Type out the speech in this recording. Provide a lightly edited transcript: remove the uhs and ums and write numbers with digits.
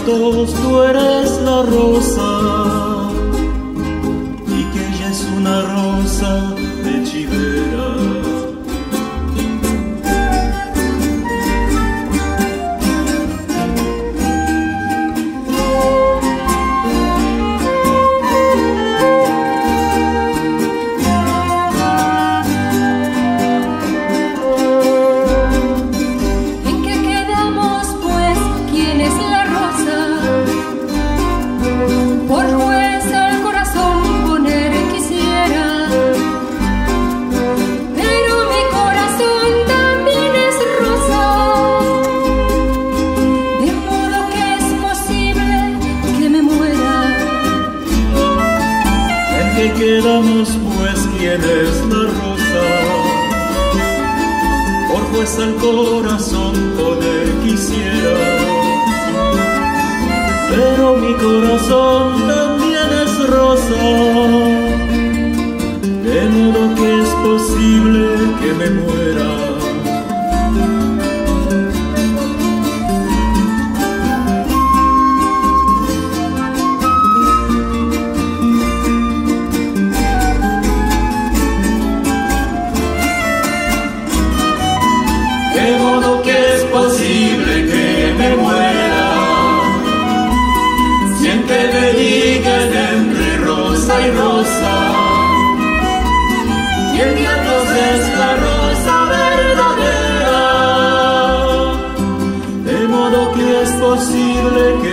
vientos tú eres la rosa y que ella es una rosa de chivera. ¿Qué quedamos pues? ¿Quién es la rosa? Por juez al corazón poder quisiera, pero mi corazón también es rosa, de modo que es posible que me muera. De modo que es posible que me muera, siempre me digan entre rosa y rosa, y el viento es la rosa verdadera. De modo que es posible que